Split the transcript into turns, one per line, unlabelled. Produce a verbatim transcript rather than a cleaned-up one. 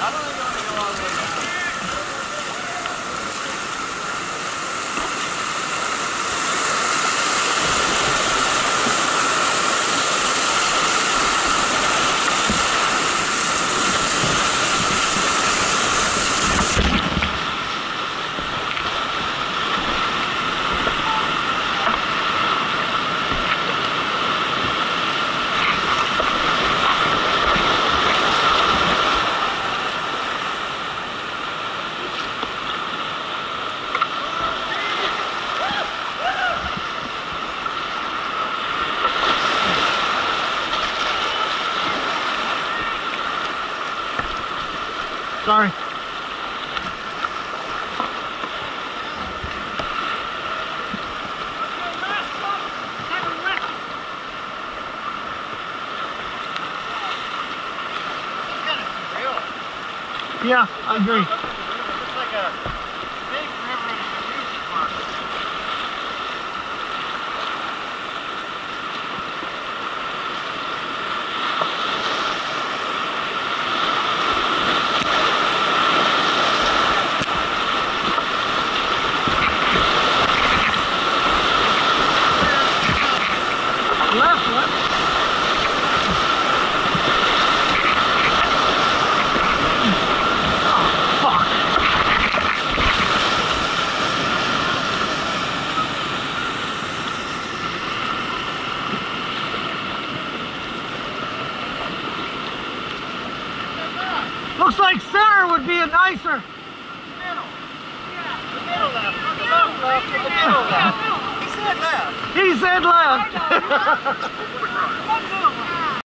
don't think you want to go all the way down.
Sorry. Yeah, I agree.
It's like a big river in a music park.
Left, left. Looks like center would be a nicer.
Middle. Yeah, the middle left. Not the left left, but the middle left. He said left.
He said left.
I know. What middle